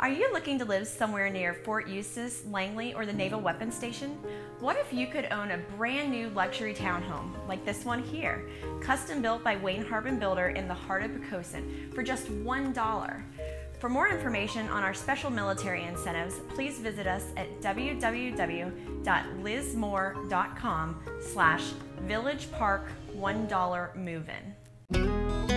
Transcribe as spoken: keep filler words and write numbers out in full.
Are you looking to live somewhere near Fort Eustis, Langley, or the Naval Weapons Station? What if you could own a brand new luxury townhome like this one here, custom built by Wayne Harbin Builder in the heart of Poquoson for just one dollar? For more information on our special military incentives, please visit us at w w w dot lizmore dot com slash village park one dollar move in.